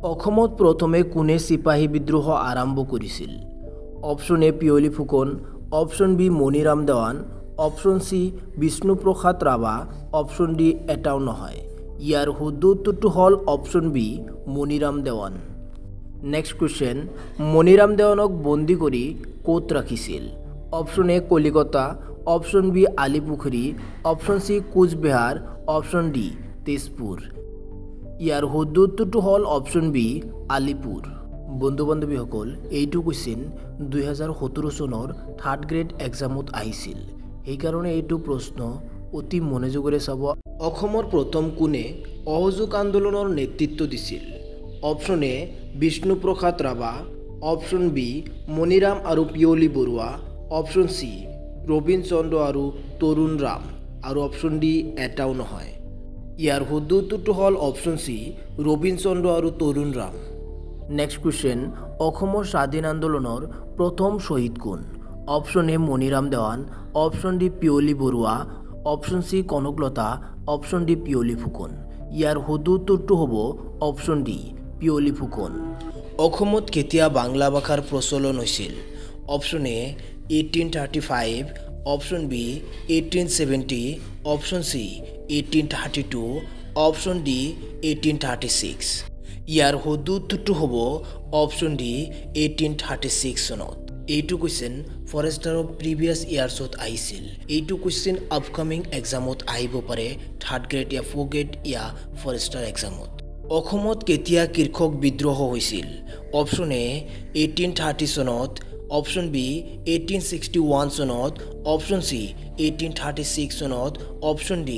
অসমত প্ৰথমে কোনে চিপাহী বিদ্ৰোহ আৰম্ভ কৰিছিল? Option A Piyali Phukan, option B Maniram Dewan, option C Bishnuprasad Rabha, option D এটাও নহয়। ইয়াৰ শুদ্ধ উত্তৰটো হ'ল option B Maniram Dewan. Next question, Maniram দেৱানক বন্দী কৰি ক'ত ৰাখিছিল? Option A Calcutta, option B Alipukhuri, option C Coochbehar, option D Tezpur. ইয়াৰ শুদ্ধ উত্তৰটো হ'ল অপশ্যন বি আলিপুৰ। বন্ধু বান্ধৱীসকল, এইটো কুৱেশ্যন 2017 চনৰ 3rd গ্ৰেড এক্সামত আহিছিল, সেইকাৰণে এইটো প্ৰশ্ন অতি মনোযোগেৰে চাব। অসমৰ প্ৰথম কোনে অসহযোগ আন্দোলনৰ নেতৃত্ব দিছিল? Option A Bishnuprasad Rabha, option B Maniram আৰু পিয়লি বৰুৱা, অপশ্যন চি ৰবীন চন্দ্ৰ আৰু তৰুণ ৰাম, আৰু অপশ্যন ডি এটাও নহয়। ইয়াৰ শুদ্ধ উত্তৰটো হ'ল অপশ্যন চি ৰবীন চন্দ্ৰ আৰু তৰুণ ৰাম। নেক্সট কুৱেশ্যন, অসমৰ স্বাধীন আন্দোলনৰ প্ৰথম শ্বহীদ কোন? Option A Maniram Dewan, option D Piyali Barua, option C Kanaklata, option D Piyali Phukan. ইয়াৰ শুদ্ধ উত্তৰটো হ'ব অপশ্যন ডি পিয়লি ফুকন। অসমত কেতিয়া বাংলা ভাষাৰ প্ৰচলন হৈছিল? Option A 1835, option B 1870, option C 1832, option D 1836। ইয়াৰ শুদ্ধ উত্তৰটো হ'ব অপশ্যন ডি 1836 চনত। এইটো কুৱেশ্যন ফৰেষ্টাৰ অফ প্ৰিভিয়াছ ইয়াৰ্ছত আহিছিল। এইটো কুৱেশ্যন আপকামিং এক্সামত আহিব পাৰে 3rd গ্ৰেড ইয়া 4th গ্ৰেড ইয়া ফৰেষ্টাৰ এক্সামত। অসমত কেতিয়া কৃষক বিদ্ৰোহ হৈছিল? অপশ্যন এ 1830 চনত, অপশ্যন বি 1861 চনত, অপশ্যন চি 1836 চনত, অপশ্যন ডি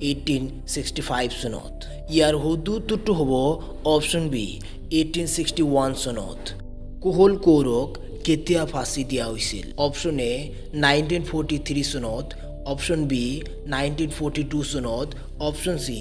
1865 চনত। ইয়াৰ শুদ্ধ উত্তৰটো হ'ব অপশ্যন বি 1861 চনত। কোহল কৌৰক কেতিয়া ফাঁচি দিয়া হৈছিল? অপশ্যন এ 1943 চনত, অপশ্যন বি 1942 চনত, অপশ্যন চি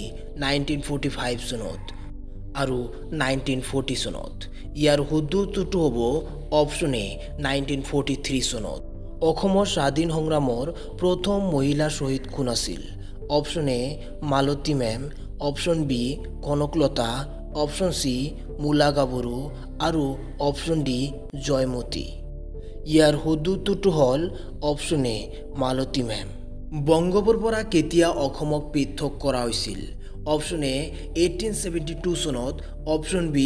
1945 চনত, আৰু 1940 চনত। ইয়াৰ শুদ্ধ উত্তৰটো হ'ব অপশ্যন এ 1943 চনত। অসমৰ স্বাধীন সংগ্ৰামৰ প্ৰথম মহিলা শ্বহীদ কোন আছিল? Option A Malati Mem, option B Kanaklata, option C Mula Gabharu, আৰু অপশ্যন ডি জয়মতী। ইয়াৰ শুদ্ধ উত্তৰটো হ'ল অপশ্যন এ মালতী মেম। বংগৰ পৰা কেতিয়া অসমক পৃথক কৰা হৈছিল? অপশ্যন এ 1872 চনত, অপশ্যন বি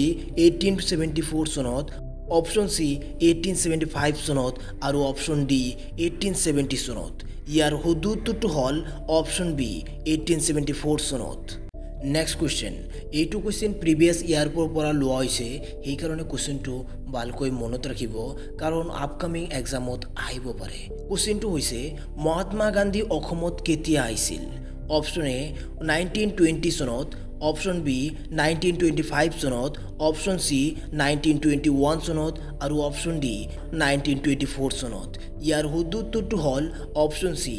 1874 চনত, অপশ্যন চি 1875 চনত, আৰু অপশ্যন ডি 1870 চনত। ইয়াৰ শুদ্ধ উত্তৰটো হ'ল অপশ্যন বি 1874 চনত। নেক্সট কুৱেশ্যন, এইটো কুৱেশ্যন প্ৰিভিয়াছ ইয়াৰৰ পৰা লোৱা হৈছে, সেইকাৰণে কুৱেশ্যনটো ভালকৈ মনত ৰাখিব, কাৰণ আপকামিং এক্সামত আহিব পাৰে। কুৱেশ্যনটো হৈছে মহাত্মা গান্ধী অসমত কেতিয়া আহিছিল? অপশ্যন এ 1920 চনত, অপশ্যন বি 1925 চনত, অপশ্যন চি 1921 চনত, আৰু অপশ্যন ডি 1924 চনত। ইয়াৰ শুদ্ধ উত্তৰটো হ'ল অপশ্যন চি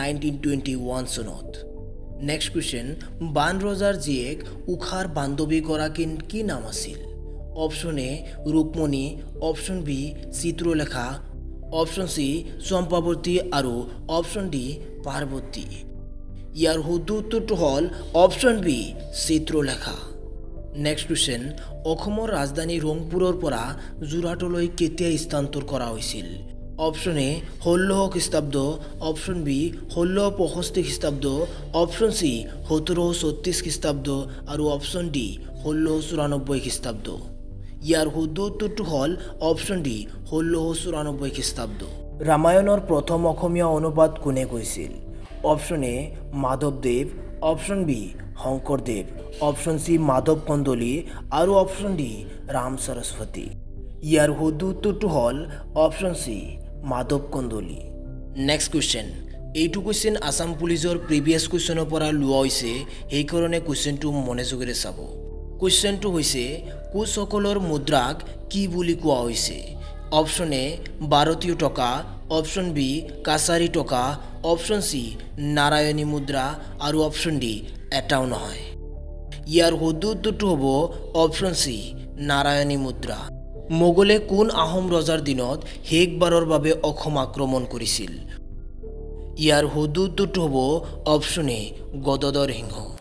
1921 চনত। নেক্সট কুৱেশ্যন, বাণ ৰজাৰ জীয়েক উষাৰ বান্ধৱীগৰাকীৰ কি নাম আছিল? Option A Rukmini, option B Chitralekha, option C Champawati, আৰু অপশ্যন ডি পাৰ্বতী। ইয়াৰ শুদ্ধ উত্তৰটো হ'ল option B Chitralekha. Next question, অসমৰ ৰাজধানী ৰংপুৰৰ পৰা যোৰহাটলৈ কেতিয়া স্থানান্তৰ কৰা হৈছিল? অপশ্যন এ 1600 খ্ৰীষ্টাব্দ, অপশ্যন বি 1665 খ্ৰীষ্টাব্দ, অপশ্যন চি 1736 খ্ৰীষ্টাব্দ, আৰু অপশ্যন ডি 1694 খ্ৰীষ্টাব্দ। ইয়াৰ শুদ্ধ উত্তৰটো হ'ল অপশ্যন ডি 1694 খ্ৰীষ্টাব্দ। ৰামায়ণৰ প্ৰথম অসমীয়া অনুবাদ কোনে কৈছিল? অপশ্যন এ মাধৱদেৱ, option B Sankardev, option C Madhav Kandali, আৰু অপশ্যন ডি ৰাম সৰস্বতী। ইয়াৰ শুদ্ধ উত্তৰটো হ'ল option C Madhav Kandali. Next question, এইটো কুৱেশ্যন আছাম পুলিচৰ প্ৰিভিয়াছ কুৱেশ্যনৰ পৰা লোৱা হৈছে, সেইকাৰণে কুৱেশ্যনটো মনোযোগেৰে চাব। কুৱেশ্যনটো হৈছে কোচসকলৰ মুদ্ৰাক কি বুলি কোৱা হৈছে? অপশ্যন এ ভাৰতীয় টকা, অপশ্যন বি কাছাৰী টকা, অপশ্যন চি নাৰায়ণী মুদ্ৰা, আৰু অপশ্যন ডি এটাও নহয়। ইয়াৰ শুদ্ধ উত্তৰটো হ'ব অপশ্যন চি নাৰায়ণী মুদ্ৰা। মোগলে কোন আহোম ৰজাৰ দিনত শেষবাৰৰ বাবে অসম আক্ৰমণ কৰিছিল? ইয়াৰ শুদ্ধ উত্তৰটো হ'ব option A Gadadhar Singha.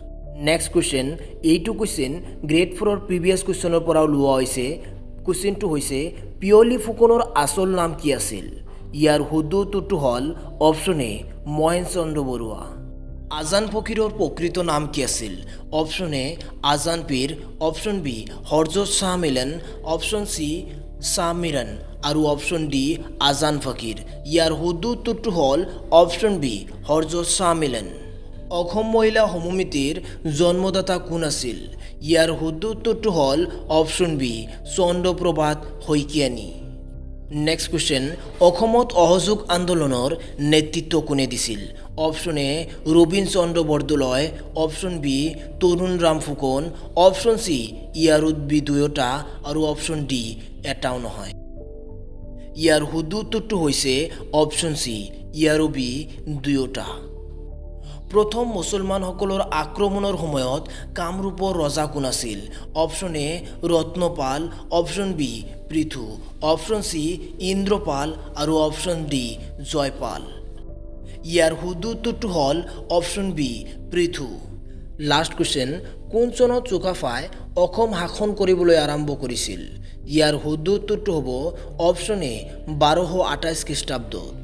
Next question, এইটো কুৱেশ্যন গ্ৰেড 4 প্ৰিভিয়াছ কুৱেশ্যনৰ পৰা লোৱা হৈছে। কুৱেশ্যনটো হৈছে পিয়লি ফুকনৰ আচল নাম কি আছিল? ইয়াৰ শুদ্ধ উত্তৰটো হ'ল অপশ্যন এ মহেন চন্দ্ৰ বৰুৱা। আজান ফকীৰৰ প্ৰকৃত নাম কি আছিল? Option A Azan Pir, option B হৰজত শাহ মিলন, অপশ্যন চি শাহ মিৰাণ আৰু অপশ্যন ডি আজান ফকীৰ। ইয়াৰ শুদ্ধ উত্তৰটো হ'ল অপশ্যন বি হৰজত শাহ মিলন। অসম মহিলা সমমিতিৰ জন্মদাতা কোন আছিল? ইয়াৰ শুদ্ধ উত্তৰটো হ'ল অপশ্যন বি চন্দ্ৰপ্ৰভাত শইকীয়ানী। নেক্সট কুৱেশ্যন, অসমত অসহযোগ আন্দোলনৰ নেতৃত্ব কোনে দিছিল? Option A Robin Chandra Bordoloi, option B Tarun Ram Phukan, option C ইয়াৰ বি দুয়োটা আৰু অপশ্যন ডি এটাও নহয়। ইয়াৰ শুদ্ধ উত্তৰটো হৈছে অপশ্যন চি ইয়াৰ বি দুয়োটা। প্ৰথম মুছলমানসকলৰ আক্ৰমণৰ সময়ত কামৰূপৰ ৰজা কোন আছিল? Option A Ratnapal, option B Prithu, option C Indrapal আৰু অপশ্যন ডি জয়পাল। ইয়াৰ শুদ্ধ উত্তৰটো হ'ল option B Prithu. Last question, কোন চনত চুকাফাই অসম শাসন কৰিবলৈ আৰম্ভ কৰিছিল? ইয়াৰ শুদ্ধ উত্তৰটো হ'ব অপশ্যন এ 1228 খ্ৰীষ্টাব্দত।